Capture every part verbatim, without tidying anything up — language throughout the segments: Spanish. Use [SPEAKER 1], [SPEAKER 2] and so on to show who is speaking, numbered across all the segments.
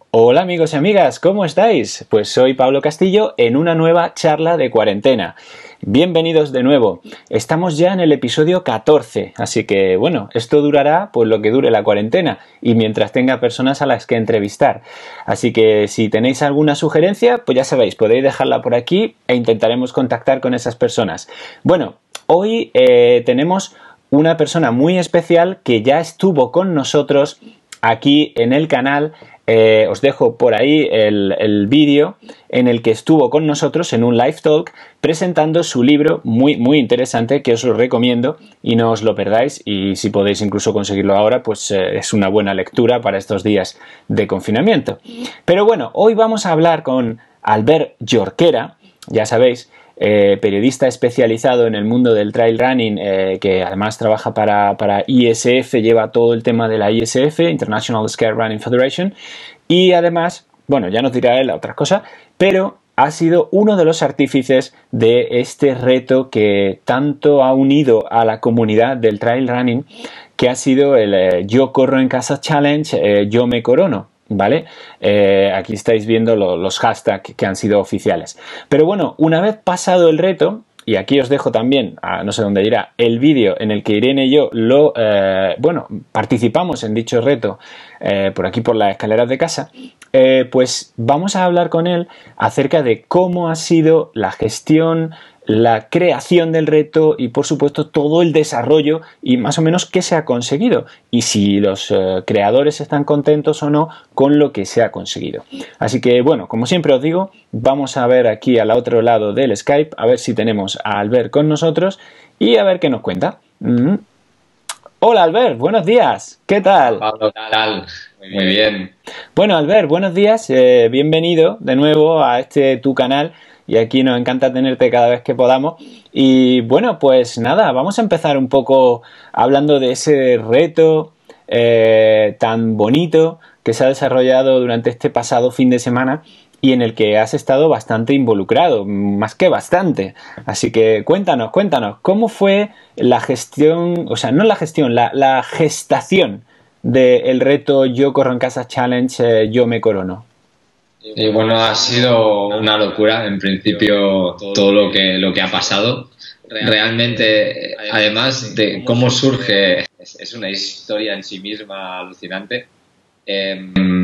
[SPEAKER 1] Hola amigos y amigas, ¿cómo estáis? Pues soy Pablo Castillo en una nueva charla de cuarentena. Bienvenidos de nuevo. Estamos ya en el episodio catorce, así que bueno, esto durará pues lo que dure la cuarentena y mientras tenga personas a las que entrevistar. Así que si tenéis alguna sugerencia, pues ya sabéis, podéis dejarla por aquí e intentaremos contactar con esas personas. Bueno, hoy eh, tenemos una persona muy especial que ya estuvo con nosotros aquí en el canal. Eh, os dejo por ahí el, el vídeo en el que estuvo con nosotros en un live talk presentando su libro muy muy interesante que os lo recomiendo y no os lo perdáis, y si podéis incluso conseguirlo ahora pues eh, es una buena lectura para estos días de confinamiento. Pero bueno, hoy vamos a hablar con Albert Jorquera, ya sabéis, Eh, periodista especializado en el mundo del trail running, eh, que además trabaja para, para I S F, lleva todo el tema de la I S F, International Scale Running Federation, y además, bueno, ya nos dirá él otras cosas, pero ha sido uno de los artífices de este reto que tanto ha unido a la comunidad del trail running, que ha sido el eh, Yo Corro en Casa Challenge, eh, Yo Me Corono. ¿Vale? Eh, aquí estáis viendo lo, los hashtags que han sido oficiales. Pero bueno, una vez pasado el reto, y aquí os dejo también, a, no sé dónde irá, el vídeo en el que Irene y yo lo, eh, bueno, participamos en dicho reto eh, por aquí por las escaleras de casa, eh, pues vamos a hablar con él acerca de cómo ha sido la gestión, la creación del reto y por supuesto todo el desarrollo y más o menos qué se ha conseguido y si los eh, creadores están contentos o no con lo que se ha conseguido. Así que bueno, como siempre os digo, vamos a ver aquí al otro lado del Skype a ver si tenemos a Albert con nosotros y a ver qué nos cuenta. Mm-hmm. Hola Albert, buenos días, ¿qué tal?
[SPEAKER 2] Pablo, ¿qué tal? Muy bien.
[SPEAKER 1] Bueno Albert, buenos días, eh, bienvenido de nuevo a este tu canal. Y aquí nos encanta tenerte cada vez que podamos. Y bueno, pues nada, vamos a empezar un poco hablando de ese reto eh, tan bonito que se ha desarrollado durante este pasado fin de semana y en el que has estado bastante involucrado, más que bastante. Así que cuéntanos, cuéntanos, ¿cómo fue la gestión, o sea, no la gestión, la, la gestación del reto Yo Corro en Casa Challenge, eh, Yo Me Corono?
[SPEAKER 2] Y bueno, ha sido una locura en principio todo lo que, lo que ha pasado. Realmente, además de cómo surge, es una historia en sí misma alucinante. Eh,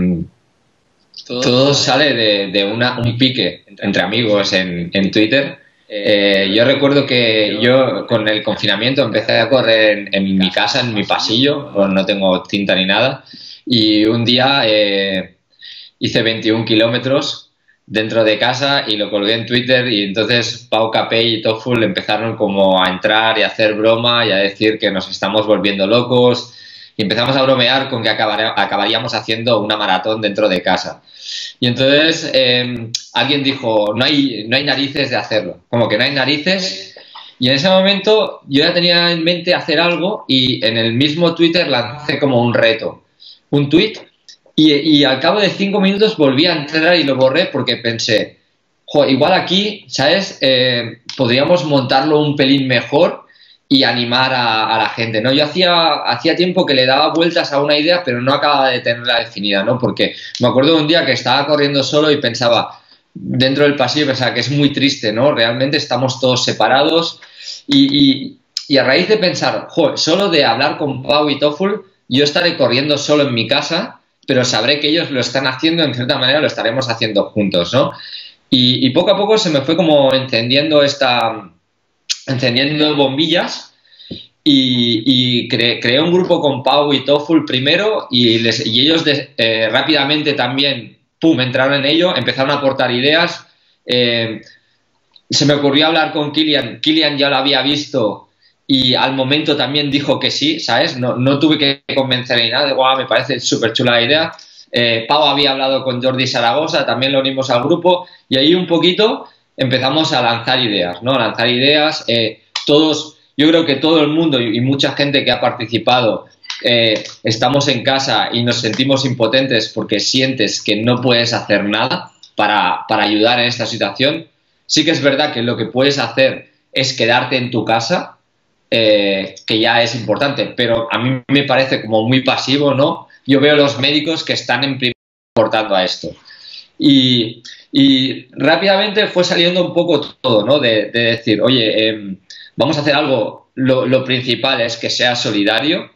[SPEAKER 2] todo sale de, de una, un pique entre amigos en, en Twitter. Eh, yo recuerdo que yo con el confinamiento empecé a correr en, en mi casa, en mi pasillo, bueno, no tengo cinta ni nada, y un día... Eh, hice veintiún kilómetros dentro de casa y lo colgué en Twitter y entonces Pau Capell y Tofull empezaron como a entrar y a hacer broma y a decir que nos estamos volviendo locos y empezamos a bromear con que acabaríamos haciendo una maratón dentro de casa. Y entonces eh, alguien dijo, no hay, no hay narices de hacerlo, como que no hay narices. Y en ese momento yo ya tenía en mente hacer algo y en el mismo Twitter lancé como un reto, un tweet. Y, y al cabo de cinco minutos volví a entrar y lo borré porque pensé, jo, igual aquí, ¿sabes? Eh, podríamos montarlo un pelín mejor y animar a, a la gente, ¿no? Yo hacía, hacía tiempo que le daba vueltas a una idea, pero no acababa de tenerla definida, ¿no? Porque me acuerdo de un día que estaba corriendo solo y pensaba, dentro del pasillo, pensaba que es muy triste, ¿no? Realmente estamos todos separados y, y, y a raíz de pensar, jo, solo de hablar con Pau y Tofull, yo estaré corriendo solo en mi casa, pero sabré que ellos lo están haciendo, en cierta manera lo estaremos haciendo juntos, ¿no? Y, y poco a poco se me fue como encendiendo esta, encendiendo bombillas y, y cre, creé un grupo con Pau y Tofull primero y, les, y ellos de, eh, rápidamente también, pum, entraron en ello, empezaron a aportar ideas. Eh, se me ocurrió hablar con Kilian, Kilian ya lo había visto y al momento también dijo que sí, ¿sabes? No, no tuve que convencer ni nada, de guau, me parece súper chula la idea. Eh, Pau había hablado con Jordi Zaragoza, también lo unimos al grupo y ahí un poquito empezamos a lanzar ideas, ¿no? A lanzar ideas, eh, todos, yo creo que todo el mundo y, y mucha gente que ha participado eh, estamos en casa y nos sentimos impotentes porque sientes que no puedes hacer nada para, para ayudar en esta situación. Sí que es verdad que lo que puedes hacer es quedarte en tu casa, Eh, que ya es importante, pero a mí me parece como muy pasivo, ¿no? Yo veo los médicos que están en aportando a esto. Y, y rápidamente fue saliendo un poco todo, ¿no? De, de decir, oye, eh, vamos a hacer algo, lo, lo principal es que sea solidario.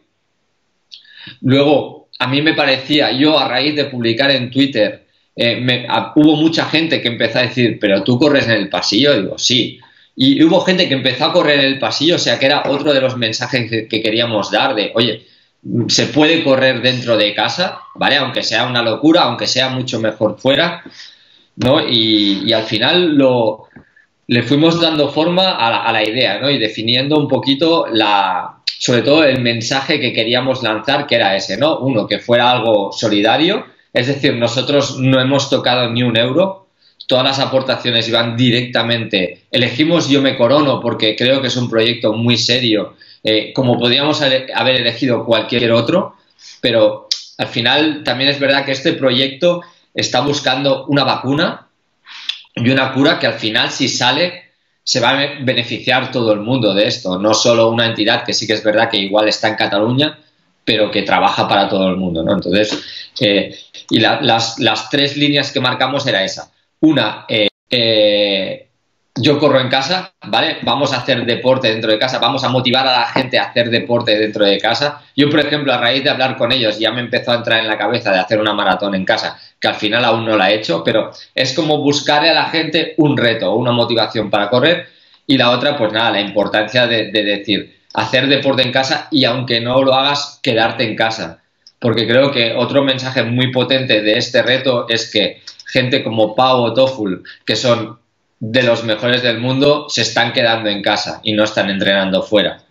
[SPEAKER 2] Luego, a mí me parecía, yo a raíz de publicar en Twitter, eh, me, a, hubo mucha gente que empezó a decir, pero tú corres en el pasillo, digo, sí. Y hubo gente que empezó a correr en el pasillo, o sea que era otro de los mensajes que, que queríamos dar de, oye, se puede correr dentro de casa, ¿vale? Aunque sea una locura, aunque sea mucho mejor fuera, ¿no? Y, y al final lo, le fuimos dando forma a la, a la idea, ¿no? Y definiendo un poquito la, sobre todo el mensaje que queríamos lanzar, que era ese, ¿no? Uno, que fuera algo solidario, es decir, nosotros no hemos tocado ni un euro, todas las aportaciones iban directamente. Elegimos Yo Me Corono porque creo que es un proyecto muy serio, eh, como podríamos haber elegido cualquier otro, pero al final también es verdad que este proyecto está buscando una vacuna y una cura que al final, si sale, se va a beneficiar todo el mundo de esto, no solo una entidad que sí que es verdad que igual está en Cataluña, pero que trabaja para todo el mundo, ¿no? Entonces, eh, y la, las, las tres líneas que marcamos era esa. Una, eh, eh, yo corro en casa, ¿vale? Vamos a hacer deporte dentro de casa, vamos a motivar a la gente a hacer deporte dentro de casa. Yo, por ejemplo, a raíz de hablar con ellos, ya me empezó a entrar en la cabeza de hacer una maratón en casa, que al final aún no la he hecho, pero es como buscarle a la gente un reto, una motivación para correr. Y la otra, pues nada, la importancia de, de decir, hacer deporte en casa y aunque no lo hagas, quedarte en casa. Porque creo que otro mensaje muy potente de este reto es que gente como Pau o Toful, que son de los mejores del mundo, se están quedando en casa y no están entrenando fuera.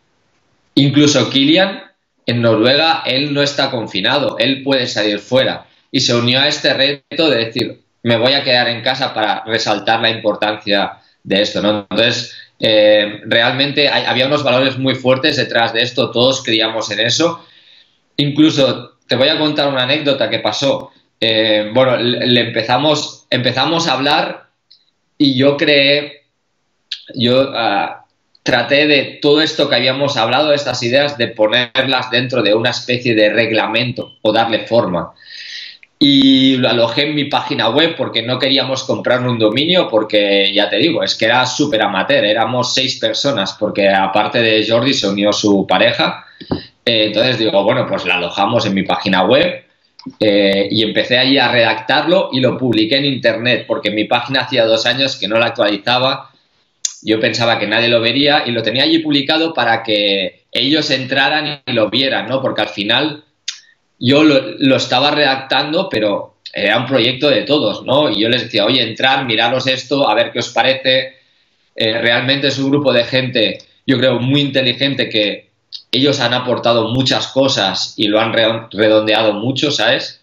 [SPEAKER 2] Incluso Kilian, en Noruega, él no está confinado, él puede salir fuera. Y se unió a este reto de decir, me voy a quedar en casa para resaltar la importancia de esto, ¿no? Entonces, eh, realmente hay, había unos valores muy fuertes detrás de esto, todos creíamos en eso. Incluso, te voy a contar una anécdota que pasó. Eh, bueno, le, le empezamos, empezamos a hablar y yo creé, yo uh, traté de todo esto que habíamos hablado, estas ideas, de ponerlas dentro de una especie de reglamento o darle forma. Y lo alojé en mi página web porque no queríamos comprar un dominio porque, ya te digo, es que era súper amateur, éramos seis personas porque aparte de Jordi se unió su pareja. Eh, entonces digo, bueno, pues la alojamos en mi página web. Eh, y empecé allí a redactarlo y lo publiqué en internet porque mi página hacía dos años que no la actualizaba, yo pensaba que nadie lo vería y lo tenía allí publicado para que ellos entraran y lo vieran, ¿no? Porque al final yo lo, lo estaba redactando, pero era un proyecto de todos, ¿no? Y yo les decía, oye, entrar, miraros esto, a ver qué os parece. Eh, realmente es un grupo de gente, yo creo, muy inteligente que ellos han aportado muchas cosas y lo han redondeado mucho, ¿sabes?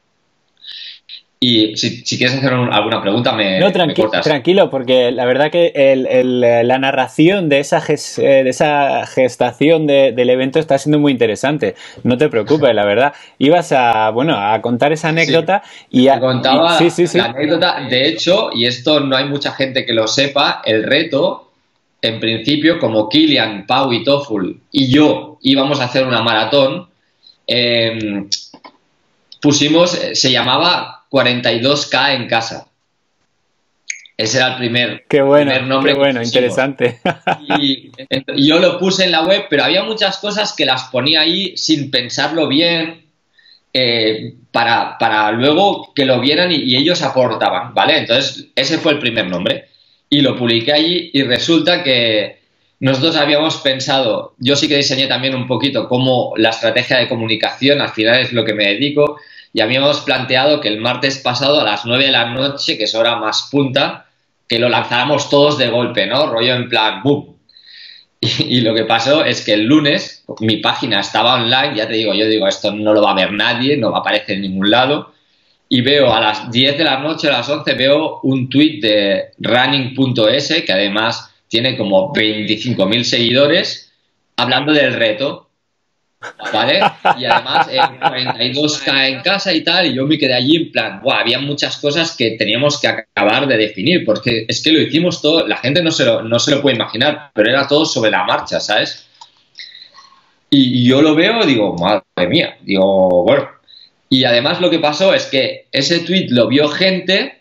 [SPEAKER 2] Y si, si quieres hacer un, alguna pregunta, me,
[SPEAKER 1] no, tranqui
[SPEAKER 2] me cortas.
[SPEAKER 1] Tranquilo, porque la verdad que el, el, la narración de esa, ges, de esa gestación de, del evento está siendo muy interesante. No te preocupes, la verdad. Ibas a, bueno, a contar esa anécdota sí. y a...
[SPEAKER 2] Te contaba
[SPEAKER 1] y, sí, sí, sí.
[SPEAKER 2] la anécdota. De hecho, y esto no hay mucha gente que lo sepa, el reto... En principio, como Kilian, Pau y Toful y yo íbamos a hacer una maratón, eh, pusimos, se llamaba cuarenta y dos K en casa. Ese era el primer,
[SPEAKER 1] qué bueno,
[SPEAKER 2] primer nombre.
[SPEAKER 1] Qué bueno, interesante.
[SPEAKER 2] Y, y yo lo puse en la web, pero había muchas cosas que las ponía ahí sin pensarlo bien, eh, para, para luego que lo vieran y, y ellos aportaban, ¿vale? Entonces, ese fue el primer nombre. Y lo publiqué allí y resulta que nosotros habíamos pensado, yo sí que diseñé también un poquito cómo la estrategia de comunicación, al final es lo que me dedico, y habíamos planteado que el martes pasado a las nueve de la noche, que es hora más punta, que lo lanzáramos todos de golpe, ¿no? Rollo en plan, ¡boom! Y, y lo que pasó es que el lunes mi página estaba online, ya te digo, yo digo, esto no lo va a ver nadie, no va a aparecer en ningún lado. Y veo a las diez de la noche, a las once, veo un tuit de running punto es, que además tiene como veinticinco mil seguidores, hablando del reto, ¿vale? Y además eh, cuarenta y dos K en casa y tal, y yo me quedé allí en plan, ¡buah! Había muchas cosas que teníamos que acabar de definir, porque es que lo hicimos todo, la gente no se lo, no se lo puede imaginar, pero era todo sobre la marcha, ¿sabes? Y, y yo lo veo y digo, madre mía, digo, bueno... Y además lo que pasó es que ese tweet lo vio gente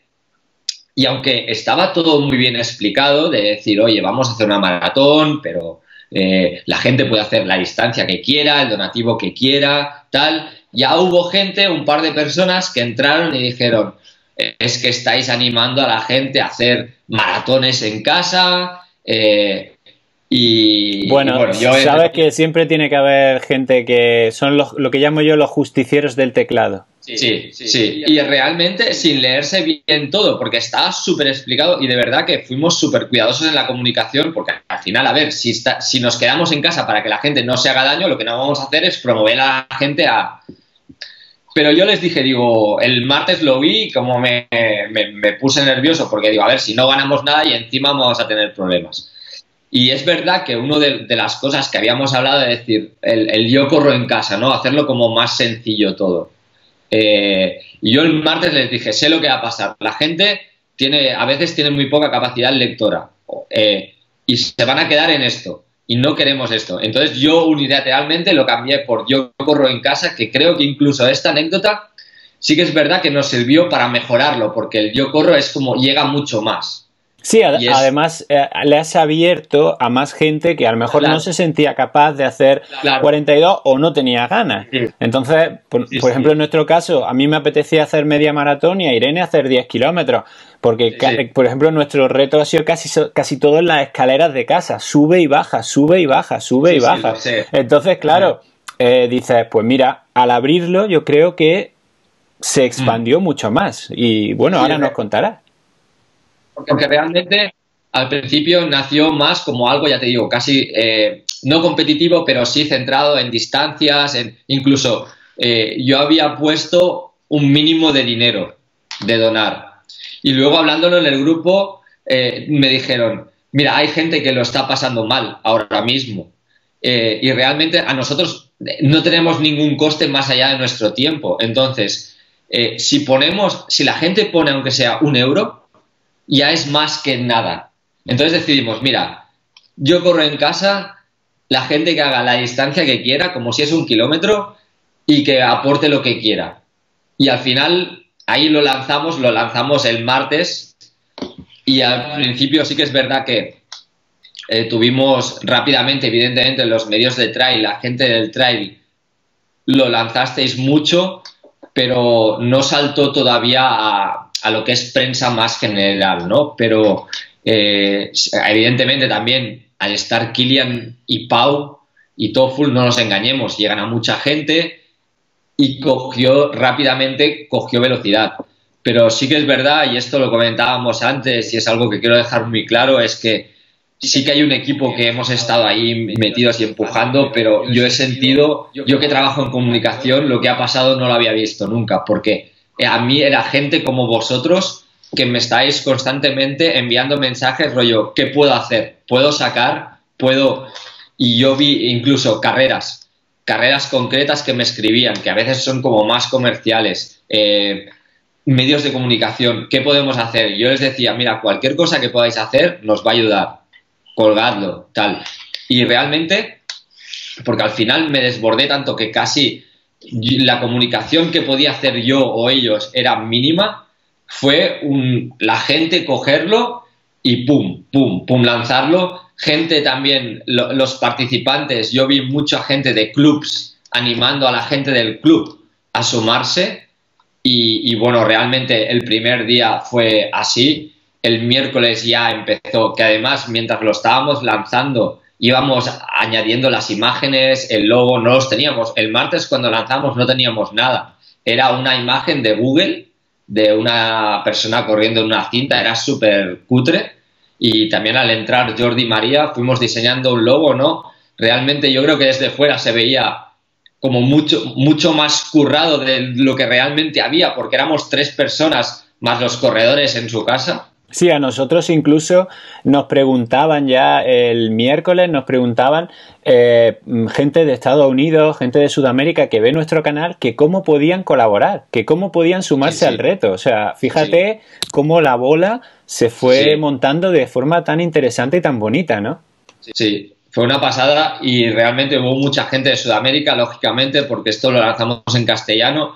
[SPEAKER 2] y aunque estaba todo muy bien explicado de decir, oye, vamos a hacer una maratón, pero eh, la gente puede hacer la distancia que quiera, el donativo que quiera, tal, ya hubo gente, un par de personas que entraron y dijeron, es que estáis animando a la gente a hacer maratones en casa, eh, y
[SPEAKER 1] bueno,
[SPEAKER 2] y bueno yo
[SPEAKER 1] sabes que siempre tiene que haber gente que son los, lo que llamo yo los justicieros del teclado.
[SPEAKER 2] Sí, sí, sí, sí, y realmente sin leerse bien todo, porque estaba súper explicado y de verdad que fuimos súper cuidadosos en la comunicación, porque al final, a ver, si, está, si nos quedamos en casa para que la gente no se haga daño, lo que no vamos a hacer es promover a la gente a... Pero yo les dije, digo, el martes lo vi y como me, me, me puse nervioso, porque digo, a ver, si no ganamos nada y encima vamos a tener problemas. Y es verdad que una de, de las cosas que habíamos hablado de decir, el, el yo corro en casa, ¿no? Hacerlo como más sencillo todo. Eh, y yo el martes les dije, sé lo que va a pasar. La gente tiene, a veces tiene muy poca capacidad lectora eh, y se van a quedar en esto. Y no queremos esto. Entonces yo unilateralmente lo cambié por yo corro en casa, que creo que incluso esta anécdota sí que es verdad que nos sirvió para mejorarlo, porque el yo corro es como llega mucho más.
[SPEAKER 1] Sí, ad es... además eh, le has abierto a más gente que a lo mejor claro. no se sentía capaz de hacer claro. cuarenta y dos o no tenía ganas. Sí. Entonces, por, sí, por ejemplo, sí. en nuestro caso, a mí me apetecía hacer media maratón y a Irene hacer diez kilómetros. Porque, sí. por ejemplo, nuestro reto ha sido casi, casi todo en las escaleras de casa. Sube y baja, sube y baja, sube sí, y baja. Sí, Entonces, claro, eh, dices, pues mira, al abrirlo yo creo que se expandió mm. mucho más. Y bueno, sí, ahora nos contarás.
[SPEAKER 2] Porque realmente al principio nació más como algo, ya te digo, casi eh, no competitivo, pero sí centrado en distancias, en, incluso eh, yo había puesto un mínimo de dinero de donar. Y luego hablándolo en el grupo eh, me dijeron, mira, hay gente que lo está pasando mal ahora mismo eh, y realmente a nosotros no tenemos ningún coste más allá de nuestro tiempo. Entonces, eh, si ponemos, si la gente pone aunque sea un euro, ya es más que nada. Entonces decidimos, mira, yo corro en casa, la gente que haga la distancia que quiera, como si es un kilómetro, y que aporte lo que quiera. Y al final, ahí lo lanzamos, lo lanzamos el martes, y al principio sí que es verdad que eh, tuvimos rápidamente, evidentemente, en los medios de trail, la gente del trail lo lanzasteis mucho, pero no saltó todavía a... a lo que es prensa más general, ¿no? Pero eh, evidentemente también al estar Kilian y Pau y Tofful, no nos engañemos, llegan a mucha gente y cogió rápidamente, cogió velocidad. Pero sí que es verdad, y esto lo comentábamos antes y es algo que quiero dejar muy claro, es que sí que hay un equipo que hemos estado ahí metidos y empujando, pero yo he sentido, yo que trabajo en comunicación, lo que ha pasado no lo había visto nunca, porque a mí era gente como vosotros que me estáis constantemente enviando mensajes, rollo, ¿qué puedo hacer? ¿Puedo sacar? ¿Puedo...? Y yo vi incluso carreras, carreras concretas que me escribían, que a veces son como más comerciales, eh, medios de comunicación, ¿qué podemos hacer? Yo les decía, mira, cualquier cosa que podáis hacer nos va a ayudar, colgadlo, tal. Y realmente, porque al final me desbordé tanto que casi... la comunicación que podía hacer yo o ellos era mínima, fue un, la gente cogerlo y pum, pum, pum, lanzarlo. Gente también, lo, los participantes, yo vi mucha gente de clubs animando a la gente del club a sumarse y, y bueno, realmente el primer día fue así. El miércoles ya empezó, que además mientras lo estábamos lanzando íbamos añadiendo las imágenes, el logo, no los teníamos. El martes cuando lanzamos no teníamos nada. Era una imagen de Google de una persona corriendo en una cinta, era súper cutre. Y también al entrar Jordi y María fuimos diseñando un logo, ¿no? Realmente yo creo que desde fuera se veía como mucho, mucho más currado de lo que realmente había, porque éramos tres personas más los corredores en su casa.
[SPEAKER 1] Sí, a nosotros incluso nos preguntaban ya el miércoles, nos preguntaban eh, gente de Estados Unidos, gente de Sudamérica que ve nuestro canal, que cómo podían colaborar, que cómo podían sumarse sí, sí. al reto. O sea, fíjate sí. cómo la bola se fue sí. montando de forma tan interesante y tan bonita, ¿no?
[SPEAKER 2] Sí, sí, fue una pasada y realmente hubo mucha gente de Sudamérica, lógicamente, porque esto lo lanzamos en castellano.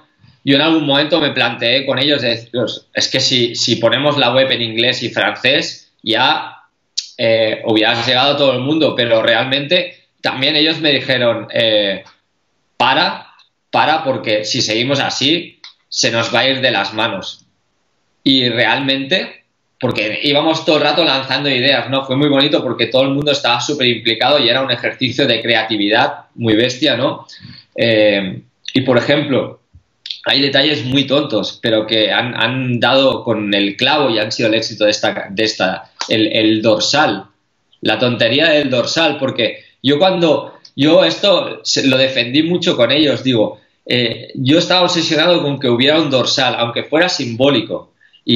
[SPEAKER 2] yo en algún momento me planteé con ellos, de, es que si, si ponemos la web en inglés y francés, ya eh, hubieras llegado a todo el mundo, pero realmente también ellos me dijeron, eh, para, para, porque si seguimos así, se nos va a ir de las manos. Y realmente, porque íbamos todo el rato lanzando ideas, ¿no? Fue muy bonito porque todo el mundo estaba súper implicado y era un ejercicio de creatividad muy bestia, ¿no? Eh, y, por ejemplo, hay detalles muy tontos, pero que han, han dado con el clavo y han sido el éxito de esta, de esta el, el dorsal, la tontería del dorsal, porque yo cuando, yo esto lo defendí mucho con ellos, digo, eh, yo estaba obsesionado con que hubiera un dorsal, aunque fuera simbólico,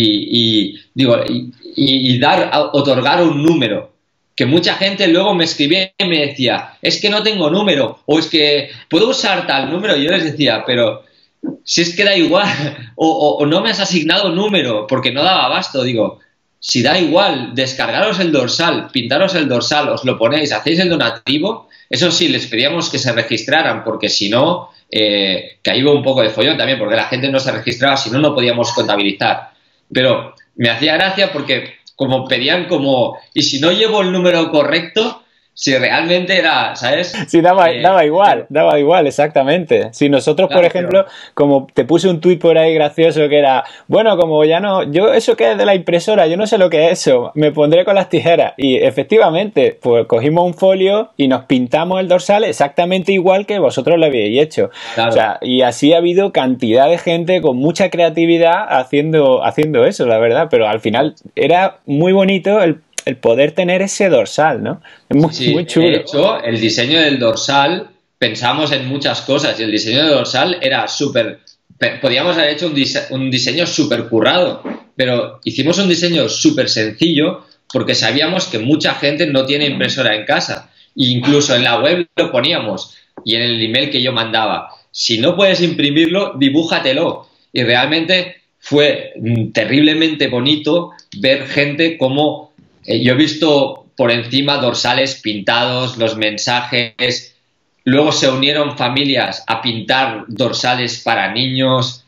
[SPEAKER 2] y, y digo, y, y dar, otorgar un número, que mucha gente luego me escribía y me decía, es que no tengo número, o es que puedo usar tal número, y yo les decía, pero si es que da igual, o, o, o no me has asignado número, porque no daba abasto, digo, si da igual, descargaros el dorsal, pintaros el dorsal, os lo ponéis, hacéis el donativo, eso sí, les pedíamos que se registraran, porque si no, eh, que ahí hubo un poco de follón también, porque la gente no se registraba, si no, no podíamos contabilizar. Pero me hacía gracia porque como pedían como, y si no llevo el número correcto, si realmente era, ¿sabes?
[SPEAKER 1] Sí, daba,
[SPEAKER 2] eh,
[SPEAKER 1] daba igual, daba igual, exactamente. Si nosotros,
[SPEAKER 2] claro,
[SPEAKER 1] por ejemplo,
[SPEAKER 2] pero...
[SPEAKER 1] como te puse un tuit por ahí gracioso que era, bueno, como ya no, yo eso que es de la impresora, yo no sé lo que es eso, me pondré con las tijeras. Y efectivamente, pues cogimos un folio y nos pintamos el dorsal exactamente igual que vosotros lo habíais hecho.
[SPEAKER 2] Claro.
[SPEAKER 1] O sea, y así ha habido cantidad de gente con mucha creatividad haciendo, haciendo eso, la verdad. Pero al final era muy bonito el el poder tener ese dorsal, ¿no? Es muy,
[SPEAKER 2] sí,
[SPEAKER 1] muy chulo.
[SPEAKER 2] De hecho, el diseño del dorsal, pensamos en muchas cosas y el diseño del dorsal era súper... Podíamos haber hecho un, dise un diseño súper currado, pero hicimos un diseño súper sencillo porque sabíamos que mucha gente no tiene impresora en casa. E incluso en la web lo poníamos y en el email que yo mandaba. Si no puedes imprimirlo, dibújatelo. Y realmente fue terriblemente bonito ver gente como... Yo he visto por encima dorsales pintados, los mensajes, luego se unieron familias a pintar dorsales para niños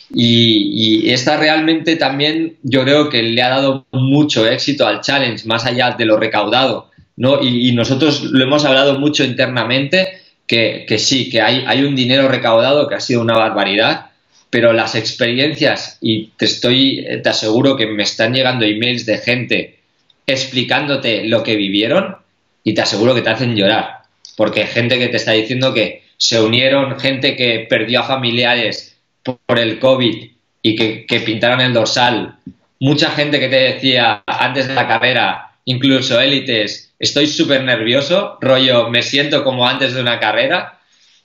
[SPEAKER 2] y, y esta realmente también yo creo que le ha dado mucho éxito al challenge, más allá de lo recaudado, ¿no? Y, y nosotros lo hemos hablado mucho internamente, que, que sí, que hay, hay un dinero recaudado que ha sido una barbaridad, pero las experiencias, y te, estoy, te aseguro que me están llegando emails de gente explicándote lo que vivieron y te aseguro que te hacen llorar, porque hay gente que te está diciendo que se unieron, gente que perdió a familiares por el COVID y que, que pintaron el dorsal, mucha gente que te decía antes de la carrera, incluso élites, estoy súper nervioso, rollo, me siento como antes de una carrera,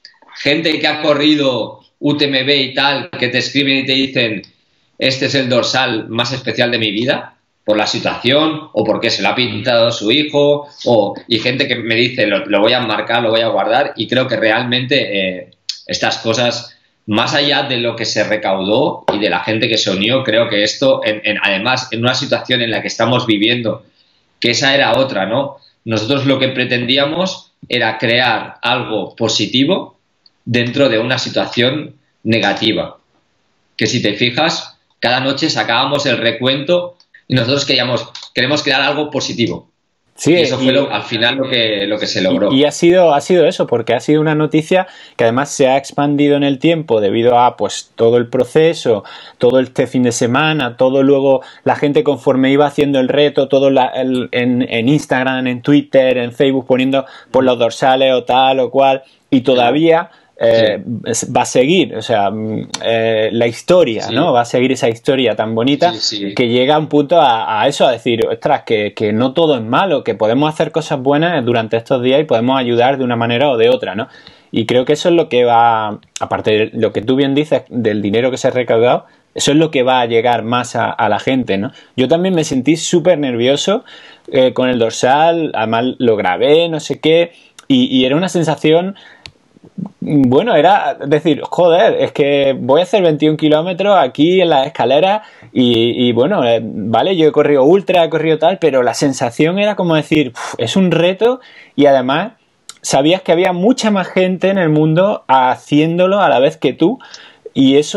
[SPEAKER 2] gente que ha corrido U T M B y tal, que te escriben y te dicen, este es el dorsal más especial de mi vida, por la situación o porque se lo ha pintado su hijo, o, y gente que me dice lo, lo voy a marcar, lo voy a guardar, y creo que realmente eh, estas cosas, más allá de lo que se recaudó y de la gente que se unió, creo que esto, en, en, además, en una situación en la que estamos viviendo, que esa era otra, ¿no? Nosotros lo que pretendíamos era crear algo positivo dentro de una situación negativa, que si te fijas, cada noche sacábamos el recuento y nosotros queríamos, queremos crear algo positivo. Sí, y eso fue y, lo, al final lo que, lo que se logró.
[SPEAKER 1] Y, y ha sido, ha sido eso, porque ha sido una noticia que además se ha expandido en el tiempo debido a pues todo el proceso, todo este fin de semana, todo luego la gente conforme iba haciendo el reto, todo la, el, en, en Instagram, en Twitter, en Facebook poniendo por los dorsales o tal o cual, y todavía... Eh, sí. va a seguir, o sea, eh, la historia, sí. ¿no? Va a seguir esa historia tan bonita sí, sí. que llega a un punto a, a eso, a decir, ostras, que, que no todo es malo, que podemos hacer cosas buenas durante estos días y podemos ayudar de una manera o de otra, ¿no? Y creo que eso es lo que va, aparte de lo que tú bien dices del dinero que se ha recaudado, eso es lo que va a llegar más a, a la gente, ¿no? Yo también me sentí súper nervioso eh, con el dorsal, además lo grabé, no sé qué, y, y era una sensación... Bueno, era decir, joder, es que voy a hacer veintiún kilómetros aquí en las escaleras y, y bueno, eh, vale, yo he corrido ultra, he corrido tal, pero la sensación era como decir, es un reto y además sabías que había mucha más gente en el mundo haciéndolo a la vez que tú y eso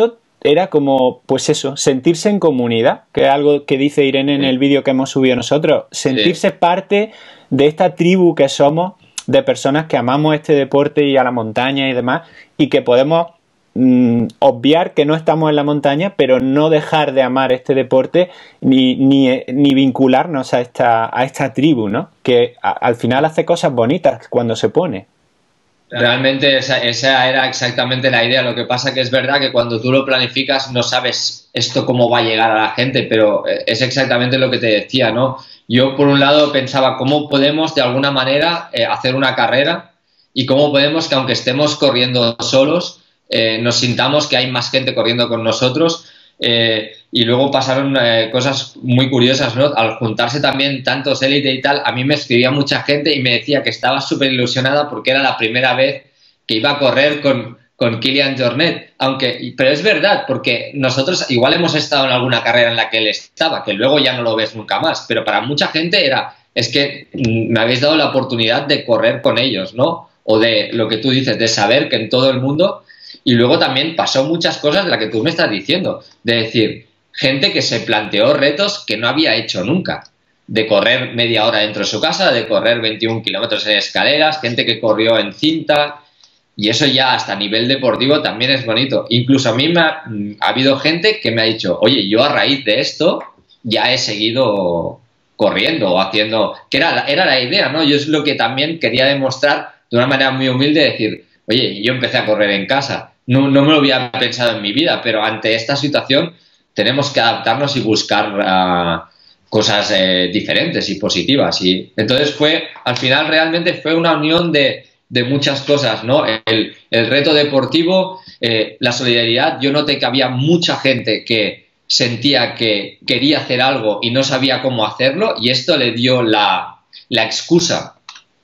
[SPEAKER 1] era como, pues eso, sentirse en comunidad, que es algo que dice Irene en el vídeo que hemos subido nosotros, sentirse sí. parte de esta tribu que somos, de personas que amamos este deporte y a la montaña y demás, y que podemos mm, obviar que no estamos en la montaña, pero no dejar de amar este deporte ni, ni, ni vincularnos a esta, a esta tribu, ¿no? Que a, al final hace cosas bonitas cuando se pone.
[SPEAKER 2] Realmente esa, esa era exactamente la idea. Lo que pasa que es verdad que cuando tú lo planificas no sabes esto cómo va a llegar a la gente, pero es exactamente lo que te decía, ¿no? Yo por un lado pensaba cómo podemos de alguna manera eh, hacer una carrera y cómo podemos que aunque estemos corriendo solos eh, nos sintamos que hay más gente corriendo con nosotros. Eh, y luego pasaron eh, cosas muy curiosas, ¿no? Al juntarse también tantos élite y tal, a mí me escribía mucha gente y me decía que estaba súper ilusionada porque era la primera vez que iba a correr con, con Kilian Jornet, aunque, pero es verdad, porque nosotros igual hemos estado en alguna carrera en la que él estaba, que luego ya no lo ves nunca más, pero para mucha gente era, es que me habéis dado la oportunidad de correr con ellos, ¿no? O de lo que tú dices, de saber que en todo el mundo. Y luego también pasó muchas cosas de las que tú me estás diciendo, de decir, gente que se planteó retos que no había hecho nunca, de correr media hora dentro de su casa, de correr veintiún kilómetros en escaleras, gente que corrió en cinta, y eso ya hasta a nivel deportivo también es bonito. Incluso a mí me ha, ha habido gente que me ha dicho, oye, yo a raíz de esto ya he seguido corriendo o haciendo, que era, era la idea, ¿no? Yo es lo que también quería demostrar de una manera muy humilde, decir, oye, yo empecé a correr en casa. No, no me lo había pensado en mi vida, pero ante esta situación tenemos que adaptarnos y buscar uh, cosas eh, diferentes y positivas. Y entonces fue, al final realmente fue una unión de, de muchas cosas, ¿no? El, el reto deportivo, eh, la solidaridad. Yo noté que había mucha gente que sentía que quería hacer algo y no sabía cómo hacerlo, y esto le dio la, la excusa,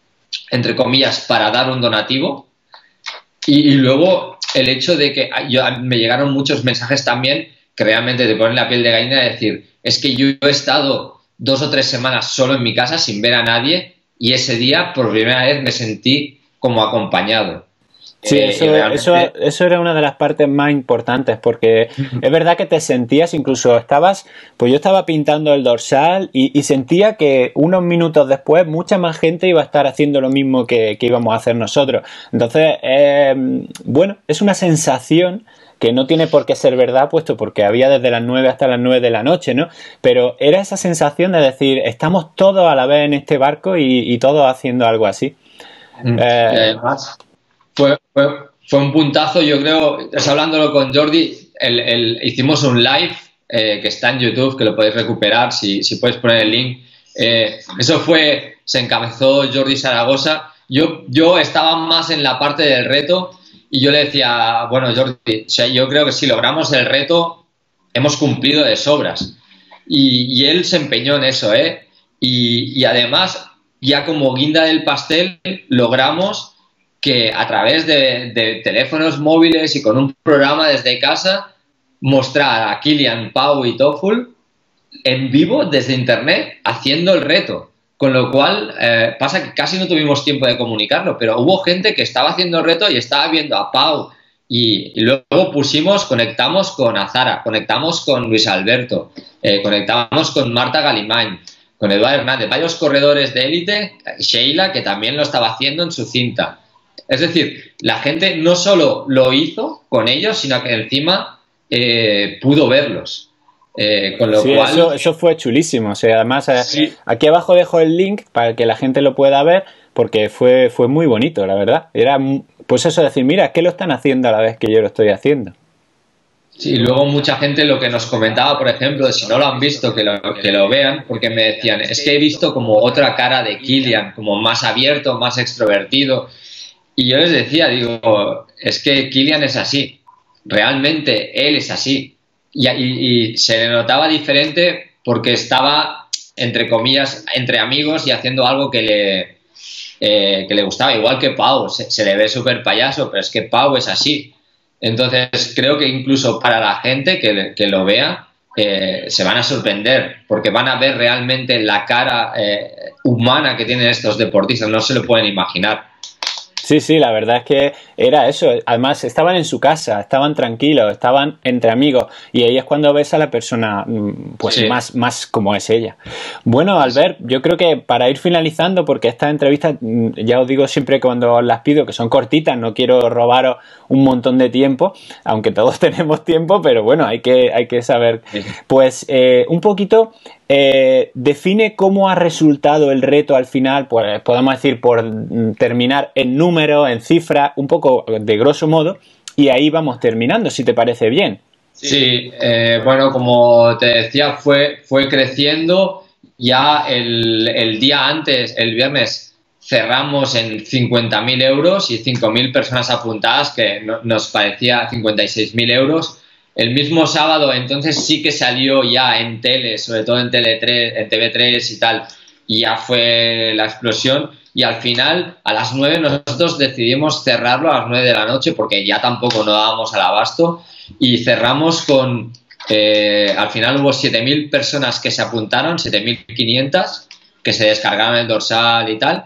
[SPEAKER 2] entre comillas, para dar un donativo. Y, y luego el hecho de que yo, me llegaron muchos mensajes también que realmente te ponen la piel de gallina de decir, es que yo he estado dos o tres semanas solo en mi casa sin ver a nadie y ese día por primera vez me sentí como acompañado.
[SPEAKER 1] Sí, eh, eso, realmente... eso, eso era una de las partes más importantes, porque es verdad que te sentías, incluso estabas, pues yo estaba pintando el dorsal y, y sentía que unos minutos después mucha más gente iba a estar haciendo lo mismo que, que íbamos a hacer nosotros. Entonces, eh, bueno, es una sensación que no tiene por qué ser verdad, puesto porque había desde las nueve hasta las nueve de la noche, ¿no? Pero era esa sensación de decir, estamos todos a la vez en este barco y, y todos haciendo algo así.
[SPEAKER 2] Mm. Eh, además, fue, fue, fue un puntazo, yo creo, hablándolo con Jordi, el, el, hicimos un live eh, que está en YouTube, que lo podéis recuperar, si, si puedes poner el link. Eh, eso fue, se encabezó Jordi Zaragoza. Yo, yo estaba más en la parte del reto y yo le decía, bueno, Jordi, o sea, yo creo que si logramos el reto, hemos cumplido de sobras. Y, y él se empeñó en eso, ¿eh? Y, y además, ya como guinda del pastel, logramos que a través de, de teléfonos móviles y con un programa desde casa, mostrar a Kilian, Pau y Tofful en vivo desde internet haciendo el reto. Con lo cual, eh, pasa que casi no tuvimos tiempo de comunicarlo, pero hubo gente que estaba haciendo el reto y estaba viendo a Pau. Y, y luego pusimos, conectamos con Azara, conectamos con Luis Alberto, eh, conectamos con Marta Galimán, con Eduardo Hernández, varios corredores de élite, Sheila, que también lo estaba haciendo en su cinta. Es decir, la gente no solo lo hizo con ellos, sino que encima eh, pudo verlos. Eh, con lo
[SPEAKER 1] sí,
[SPEAKER 2] cual...
[SPEAKER 1] eso, eso fue chulísimo. O sea, además, sí. Aquí abajo dejo el link para que la gente lo pueda ver, porque fue, fue muy bonito, la verdad. Era, pues eso, decir, mira, ¿qué lo están haciendo a la vez que yo lo estoy haciendo?
[SPEAKER 2] Sí, y luego mucha gente lo que nos comentaba, por ejemplo, de si no lo han visto, que lo, que lo vean, porque me decían, es que he visto como otra cara de Kilian, como más abierto, más extrovertido. Y yo les decía, digo, es que Kilian es así, realmente él es así. Y, y, y se le notaba diferente porque estaba, entre comillas, entre amigos y haciendo algo que le, eh, que le gustaba. Igual que Pau, se, se le ve súper payaso, pero es que Pau es así. Entonces creo que incluso para la gente que, que lo vea, eh, se van a sorprender porque van a ver realmente la cara eh, humana que tienen estos deportistas. No se lo pueden imaginar.
[SPEAKER 1] Sí, sí, la verdad es que era eso. Además, estaban en su casa, estaban tranquilos, estaban entre amigos. Y ahí es cuando ves a la persona, pues sí, más, más como es ella. Bueno, Albert, yo creo que para ir finalizando, porque estas entrevistas, ya os digo siempre cuando os las pido, que son cortitas, no quiero robaros un montón de tiempo, aunque todos tenemos tiempo, pero bueno, hay que, hay que saber. Pues eh, un poquito... Eh, define cómo ha resultado el reto al final, pues podemos decir por terminar en números, en cifras, un poco de grosso modo, y ahí vamos terminando, si te parece bien.
[SPEAKER 2] Sí, eh, bueno, como te decía, fue, fue creciendo. Ya el, el día antes, el viernes, cerramos en cincuenta mil euros y cinco mil personas apuntadas, que no, nos parecía cincuenta y seis mil euros. El mismo sábado, entonces sí que salió ya en tele, sobre todo en Tele tres, en T V tres y tal, y ya fue la explosión. Y al final, a las nueve, nosotros decidimos cerrarlo a las nueve de la noche porque ya tampoco no dábamos al abasto, y cerramos con, eh, al final hubo siete mil personas que se apuntaron, siete mil quinientas, que se descargaron el dorsal y tal,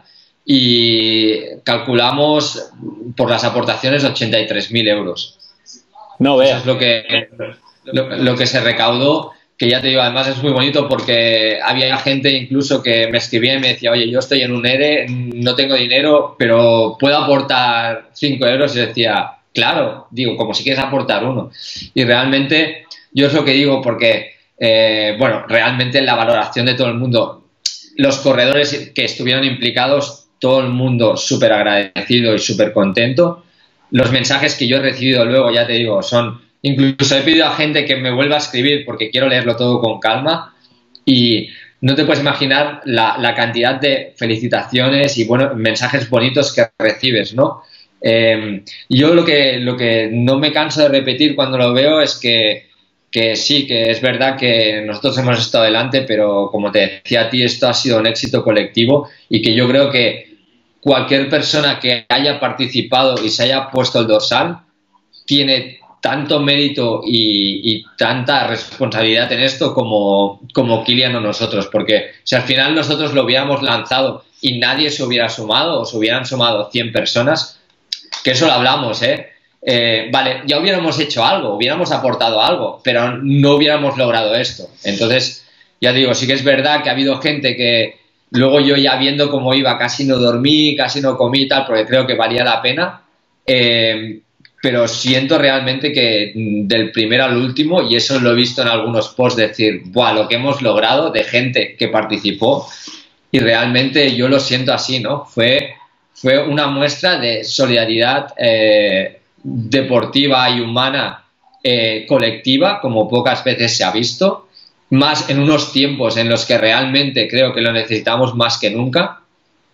[SPEAKER 2] y calculamos por las aportaciones ochenta y tres mil euros.
[SPEAKER 1] No veas.
[SPEAKER 2] Eso es lo que, lo, lo que se recaudó, que ya te digo, además es muy bonito porque había gente incluso que me escribía y me decía, oye, yo estoy en un E R E, no tengo dinero, pero puedo aportar cinco euros, y decía, claro, digo, como si quieres aportar uno. Y realmente yo es lo que digo porque, eh, bueno, realmente la valoración de todo el mundo, los corredores que estuvieron implicados, todo el mundo súper agradecido y súper contento. Los mensajes que yo he recibido luego, ya te digo, son... Incluso he pedido a gente que me vuelva a escribir porque quiero leerlo todo con calma, y no te puedes imaginar la, la cantidad de felicitaciones y bueno, mensajes bonitos que recibes, ¿no? Eh, yo lo que, lo que no me canso de repetir cuando lo veo es que, que sí, que es verdad que nosotros hemos estado adelante, pero como te decía a ti, esto ha sido un éxito colectivo, y que yo creo que cualquier persona que haya participado y se haya puesto el dorsal tiene tanto mérito y, y tanta responsabilidad en esto como, como Kilian o nosotros, porque si al final nosotros lo hubiéramos lanzado y nadie se hubiera sumado, o se hubieran sumado cien personas, que eso lo hablamos, ¿eh? Eh, vale, ya hubiéramos hecho algo, hubiéramos aportado algo, pero no hubiéramos logrado esto. Entonces, ya digo, sí que es verdad que ha habido gente que luego yo, ya viendo cómo iba, casi no dormí, casi no comí y tal, porque creo que valía la pena, eh, pero siento realmente que del primero al último, y eso lo he visto en algunos posts, decir, ¡buah, lo que hemos logrado de gente que participó! Y realmente yo lo siento así, ¿no? Fue, fue una muestra de solidaridad eh, deportiva y humana eh, colectiva, como pocas veces se ha visto, más en unos tiempos en los que realmente creo que lo necesitamos más que nunca.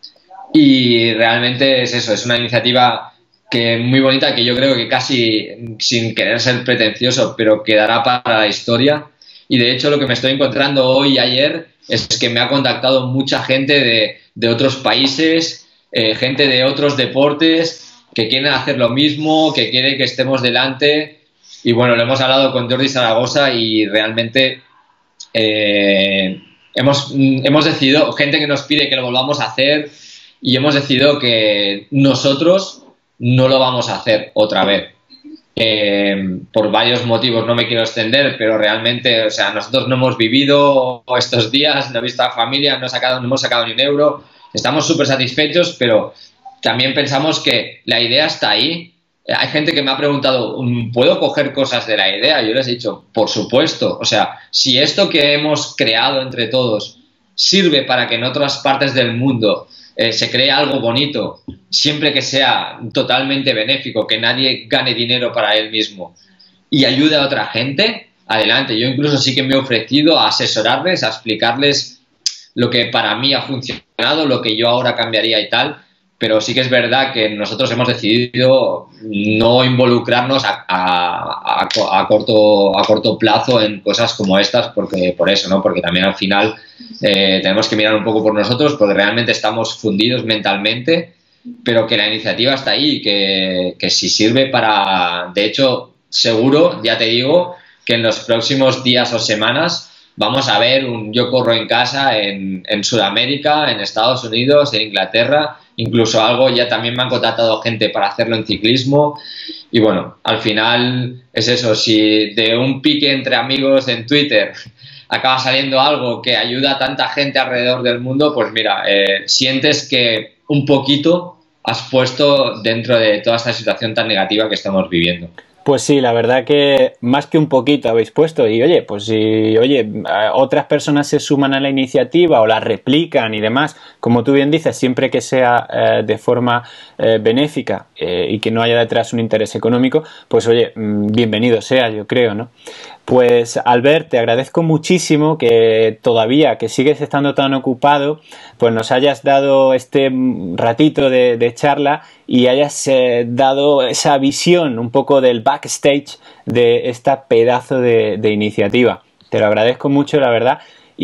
[SPEAKER 2] Y realmente es eso, es una iniciativa que muy bonita, que yo creo que casi, sin querer ser pretencioso, pero quedará para la historia. Y de hecho lo que me estoy encontrando hoy y ayer es que me ha contactado mucha gente de, de otros países, eh, gente de otros deportes que quieren hacer lo mismo, que quieren que estemos delante. Y bueno, lo hemos hablado con Jordi Zaragoza y realmente eh, hemos, hemos decidido, gente que nos pide que lo volvamos a hacer, y hemos decidido que nosotros no lo vamos a hacer otra vez. Eh, por varios motivos, no me quiero extender, pero realmente, o sea, nosotros no hemos vivido estos días, no he visto a la familia, no, he sacado, no hemos sacado ni un euro, estamos súper satisfechos, pero también pensamos que la idea está ahí. Hay gente que me ha preguntado, ¿puedo coger cosas de la idea? Yo les he dicho, por supuesto. O sea, si esto que hemos creado entre todos sirve para que en otras partes del mundo eh, se cree algo bonito, siempre que sea totalmente benéfico, que nadie gane dinero para él mismo y ayude a otra gente, adelante. Yo incluso sí que me he ofrecido a asesorarles, a explicarles lo que para mí ha funcionado, lo que yo ahora cambiaría y tal, pero sí que es verdad que nosotros hemos decidido no involucrarnos a, a, a, a, corto, a corto plazo en cosas como estas, porque por eso, ¿no? Porque también al final eh, tenemos que mirar un poco por nosotros, porque realmente estamos fundidos mentalmente, pero que la iniciativa está ahí, que, que si sirve para... De hecho, seguro, ya te digo, que en los próximos días o semanas vamos a ver un Yo Corro en Casa en, en Sudamérica, en Estados Unidos, en Inglaterra, incluso algo, ya también me han contratado gente para hacerlo en ciclismo. Y bueno, al final es eso, si de un pique entre amigos en Twitter acaba saliendo algo que ayuda a tanta gente alrededor del mundo, pues mira, eh, sientes que un poquito has puesto dentro de toda esta situación tan negativa que estamos viviendo.
[SPEAKER 1] Pues sí, la verdad que más que un poquito habéis puesto y oye, pues si oye, otras personas se suman a la iniciativa o la replican y demás, como tú bien dices, siempre que sea eh, de forma eh, benéfica eh, y que no haya detrás un interés económico, pues oye, bienvenido sea, yo creo, ¿no? Pues Albert, te agradezco muchísimo que todavía, que sigues estando tan ocupado, pues nos hayas dado este ratito de, de charla y hayas eh, dado esa visión un poco del backstage de esta pedazo de, de iniciativa. Te lo agradezco mucho, la verdad.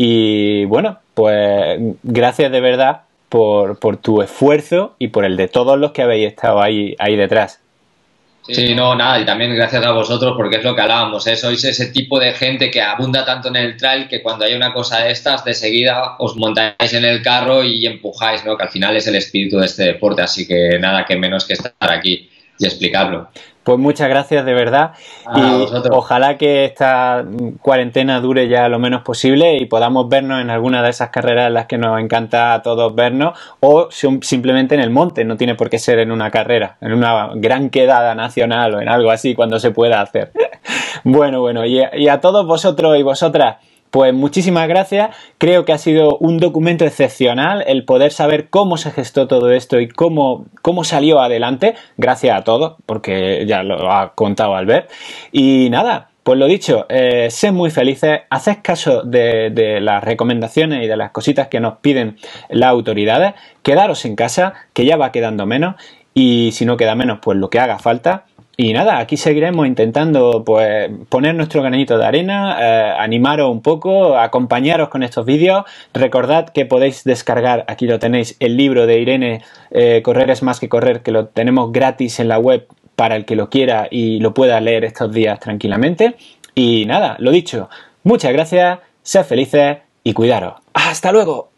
[SPEAKER 1] Y bueno, pues gracias de verdad por, por tu esfuerzo y por el de todos los que habéis estado ahí, ahí detrás.
[SPEAKER 2] Sí, no, nada, y también gracias a vosotros porque es lo que hablábamos, ¿eh? Sois ese tipo de gente que abunda tanto en el trail que cuando hay una cosa de estas, de seguida os montáis en el carro y empujáis, ¿no? Que al final es el espíritu de este deporte, así que nada, que menos que estar aquí y explicarlo.
[SPEAKER 1] Pues muchas gracias de verdad
[SPEAKER 2] ah,
[SPEAKER 1] y
[SPEAKER 2] vosotros.
[SPEAKER 1] Ojalá que esta cuarentena dure ya lo menos posible y podamos vernos en alguna de esas carreras en las que nos encanta a todos vernos o simplemente en el monte, no tiene por qué ser en una carrera, en una gran quedada nacional o en algo así cuando se pueda hacer. Bueno, bueno, y a, y a todos vosotros y vosotras, pues muchísimas gracias, creo que ha sido un documento excepcional el poder saber cómo se gestó todo esto y cómo, cómo salió adelante, gracias a todos, porque ya lo ha contado Albert. Y nada, pues lo dicho, eh, sed muy felices, haced caso de, de las recomendaciones y de las cositas que nos piden las autoridades, quedaros en casa, que ya va quedando menos, y si no queda menos, pues lo que haga falta. Y nada, aquí seguiremos intentando pues poner nuestro granito de arena, eh, animaros un poco, acompañaros con estos vídeos. Recordad que podéis descargar, aquí lo tenéis, el libro de Irene, eh, Correr es más que correr, que lo tenemos gratis en la web para el que lo quiera y lo pueda leer estos días tranquilamente. Y nada, lo dicho, muchas gracias, sed felices y cuidaros. ¡Hasta luego!